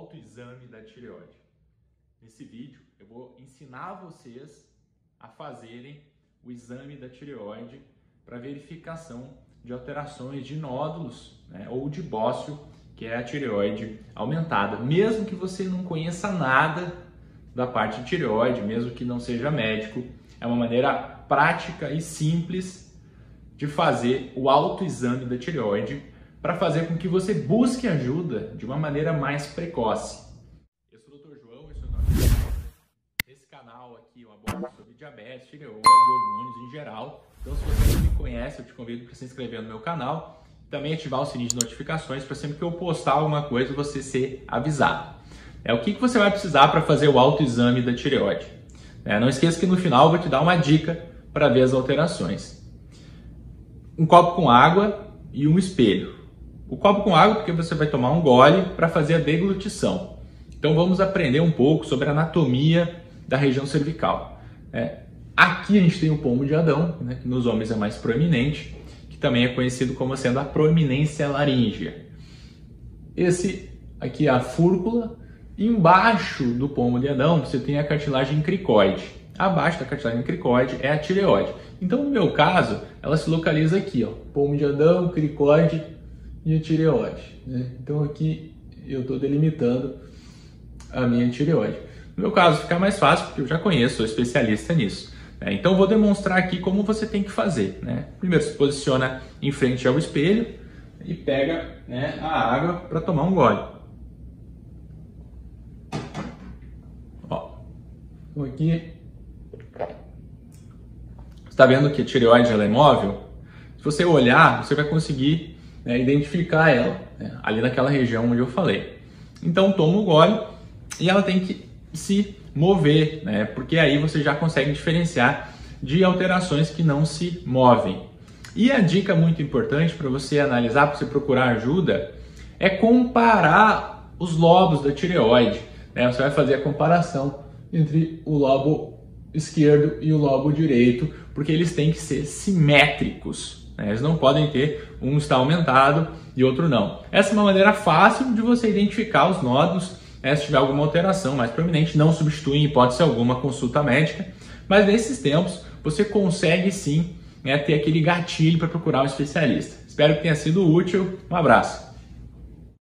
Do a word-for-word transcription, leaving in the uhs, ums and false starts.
autoexame da tireoide. Nesse vídeo eu vou ensinar vocês a fazerem o exame da tireoide para verificação de alterações de nódulos, né, ou de bócio, que é a tireoide aumentada. Mesmo que você não conheça nada da parte de tireoide, mesmo que não seja médico, é uma maneira prática e simples de fazer o autoexame da tireoide para fazer com que você busque ajuda de uma maneira mais precoce. Eu sou o doutor João, esse é o nome. Esse canal aqui eu abordo sobre diabetes, tireoide, hormônios em geral. Então, se você não me conhece, eu te convido para se inscrever no meu canal e também ativar o sininho de notificações para sempre que eu postar alguma coisa você ser avisado. É, o que, que você vai precisar para fazer o autoexame da tireoide? É, não esqueça que no final eu vou te dar uma dica para ver as alterações. Um copo com água e um espelho. O copo com água porque você vai tomar um gole para fazer a deglutição. Então vamos aprender um pouco sobre a anatomia da região cervical. É, aqui a gente tem o pomo de Adão, né, que nos homens é mais proeminente, que também é conhecido como sendo a proeminência laríngea. Esse aqui é a fúrcula. Embaixo do pomo de Adão você tem a cartilagem cricoide. Abaixo da cartilagem cricoide é a tireoide. Então, no meu caso, ela se localiza aqui, ó, pomo de Adão, cricoide e a tireoide, né? Então aqui eu estou delimitando a minha tireoide. No meu caso fica mais fácil porque eu já conheço, sou especialista nisso, né? Então vou demonstrar aqui como você tem que fazer, né? Primeiro se posiciona em frente ao espelho e pega, né, a água para tomar um gole. Ó, então aqui está vendo que a tireoide ela é móvel? Se você olhar, você vai conseguir, né, identificar ela, né, ali naquela região onde eu falei. Então toma o gole e ela tem que se mover, né, porque aí você já consegue diferenciar de alterações que não se movem. E a dica muito importante para você analisar, para você procurar ajuda, é comparar os lobos da tireoide, né? Você vai fazer a comparação entre o lobo esquerdo e o lobo direito, porque eles têm que ser simétricos, né? Eles não podem ter um está aumentado e outro não. Essa é uma maneira fácil de você identificar os nódulos, né? Se tiver alguma alteração mais proeminente, não substitui em hipótese alguma a consulta médica, mas nesses tempos você consegue sim, né, ter aquele gatilho para procurar um especialista. Espero que tenha sido útil. Um abraço.